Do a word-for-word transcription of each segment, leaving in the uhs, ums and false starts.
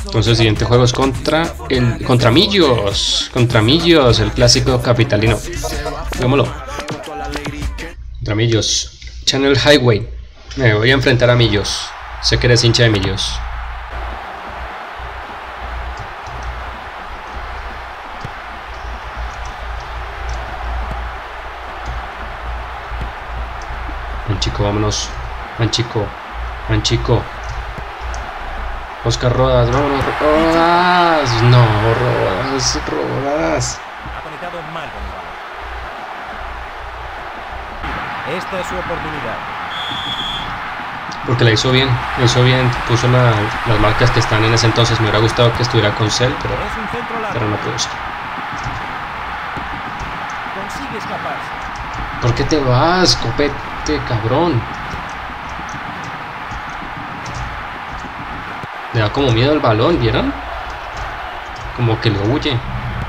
Entonces el siguiente juego es contra el contra Millos, contra Millos, el clásico capitalino. Veámoslo. Contra Millos, Channel Highway. Me voy a enfrentar a Millos. Sé que eres hincha de Millos. Manchico, vámonos. Manchico, Manchico. Oscar Rodas, vámonos. Rodas. No, Rodas, Rodas. Ha conectado mal con el balón. Esta es su oportunidad. Porque la hizo bien, la hizo bien, puso la, las marcas que están en ese entonces. Me hubiera gustado que estuviera con Cell, pero, Es un centro largo. pero no pudo ser. Consigue escaparse. ¿Por qué te vas, copete, cabrón? Le da como miedo el balón, ¿vieron? Como que le huye.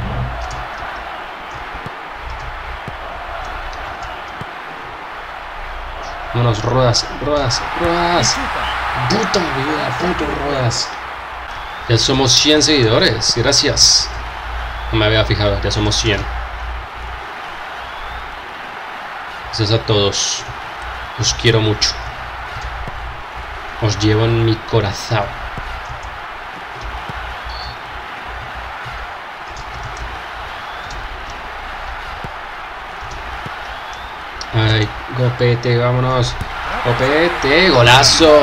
Vámonos, Rodas, Rodas, Rodas. Puta vida, puto Rodas. Ya somos cien seguidores, gracias. No me había fijado, ya somos cien. Gracias a todos. Os quiero mucho. Os llevo en mi corazón. Ay, Copete, vámonos. Copete, golazo.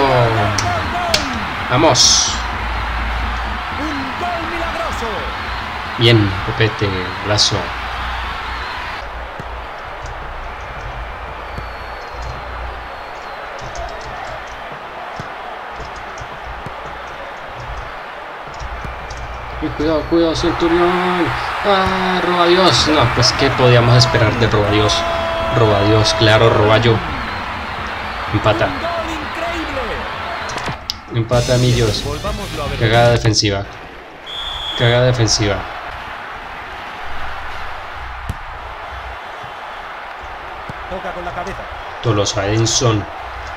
Vamos. Un gol milagroso. Bien, Copete, golazo. Uy, cuidado, cuidado, Centurión. Ah, roba Dios. No, pues qué podíamos esperar de roba Dios. Roba Dios, claro, roba yo. Empata. Un gol increíble. Empata Millos. Volvámoslo a ver. Cagada defensiva. Cagada defensiva. Toca con la cabeza. Tolosa Edinson.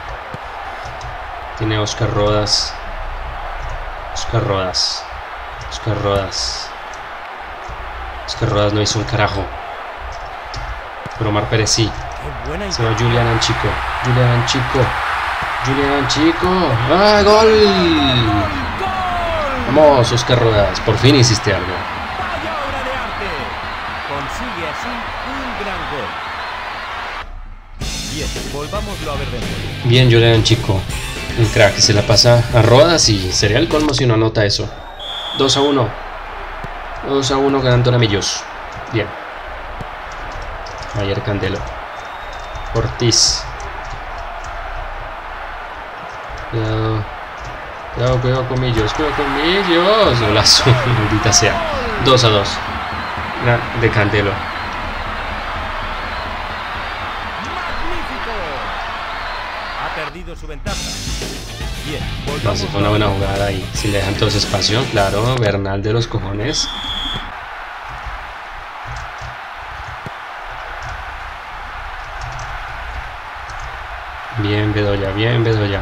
Tiene Oscar Rodas. Oscar Rodas. Oscar Rodas. Oscar Rodas no hizo un carajo. Pero Omar Pérez sí. Qué buena Se va Julián Anchico. Julián Anchico. Julián Anchico. ¡Ah, gol! ¡Gol! Vamos, Oscar Rodas. Por fin hiciste algo. Vaya obra de arte. Consigue así un gran gol. Bien, volvámoslo a ver de nuevo. Bien, Julián Anchico. Un crack. Se la pasa a Rodas y sería el colmo si no anota eso. dos a uno. dos a uno ganando a Millos. Bien. Ayer Candelo. Ortiz. Cuidado. Cuidado, cuidado con Millos. Cuidado con Millos. Golazo. Maldita sea. dos a dos. De Candelo. ¡Magnífico! Ha perdido su ventaja. Bien, No, si fue una buena jugada ahí. Si le dejan todo ese espacio. Claro, Bernal de los cojones. Bien, Bedoya, bien, Bedoya.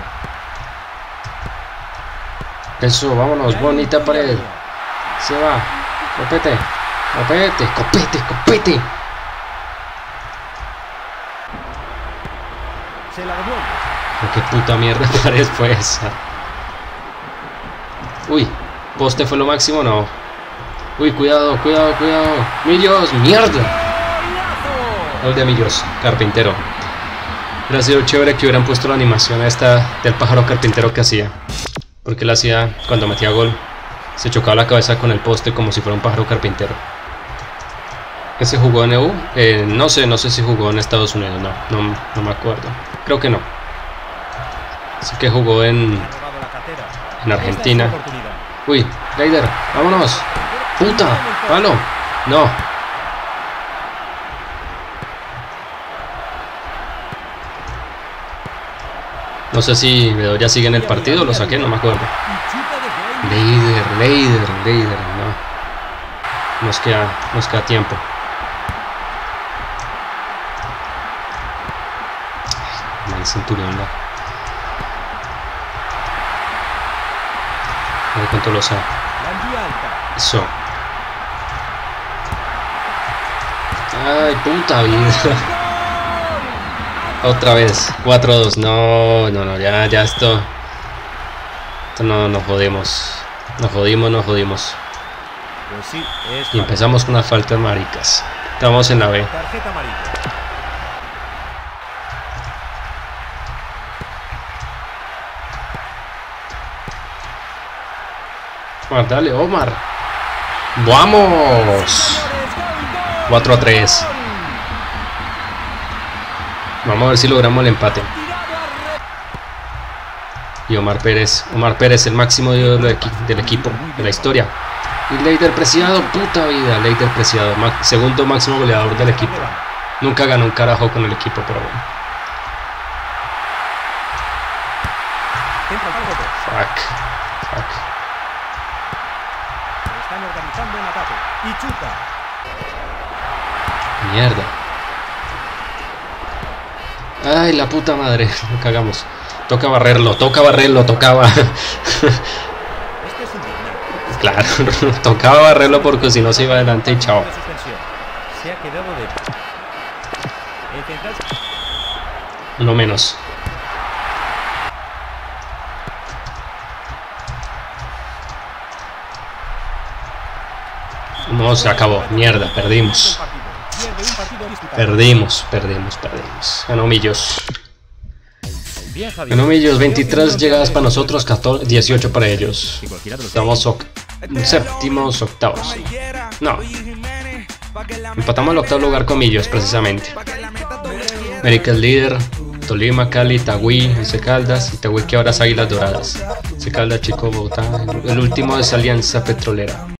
Eso, vámonos, bonita pared. Se va. Copete, copete, copete, copete. Se la devuelve. Oh, qué puta mierda de pared fue esa. Uy, poste fue lo máximo, no. Uy, cuidado, cuidado, cuidado. Millos, mierda. Gol de Millos, Carpintero. Hubiera sido chévere que hubieran puesto la animación esta del pájaro carpintero que hacía. Porque él hacía, cuando metía gol, se chocaba la cabeza con el poste como si fuera un pájaro carpintero. ¿Ese jugó en E U? Eh, no sé, no sé si jugó en Estados Unidos, no, no, no me acuerdo. Creo que no. Así que jugó en, en Argentina. Uy, Leider, vámonos. Puta, palo. No. No sé si Bedoya sigue en el partido, lo saqué, no me acuerdo. Leider, Leider, Leider, no. Nos queda, nos queda tiempo. Ay, mal Centurión, no. A ver cuánto lo sabe. alta. Eso. Ay, puta vida. Otra vez. cuatro a dos. No, no, no. Ya, ya esto. Esto no nos jodimos. Nos jodimos, nos jodimos. Pues sí, es Y empezamos con las faltas maricas. Estamos en la B. tarjeta amarilla. Omar, dale, Omar. ¡Vamos! cuatro a tres. Vamos a ver si logramos el empate. Y Omar Pérez. Omar Pérez, el máximo del, equi del equipo, de la historia. Y Leider Preciado, puta vida. Leider Preciado, segundo máximo goleador del equipo. Nunca ganó un carajo con el equipo, pero bueno. Fuck. Fuck. Están organizando el ataque. Y chuta. Mierda. Ay, la puta madre. Lo cagamos. Toca barrerlo, toca barrerlo, tocaba. Este es indignante. Claro, tocaba barrerlo porque si no se iba adelante y chao. Se ha quedado de... El central... Uno menos. No, se acabó. Mierda, perdimos. Perdimos, perdimos, perdimos. Ganó Millos. Ganó Millos, veintitrés llegadas para nosotros, catorce, dieciocho para ellos. Estamos oc séptimos, octavos. No. Empatamos al octavo lugar con Millos, precisamente. América es líder. Tolima, Cali, Itagüí, Once Caldas. Itagüí que ahora es Águilas Doradas. Once Caldas, Chico, Bogotá. El último es Alianza Petrolera.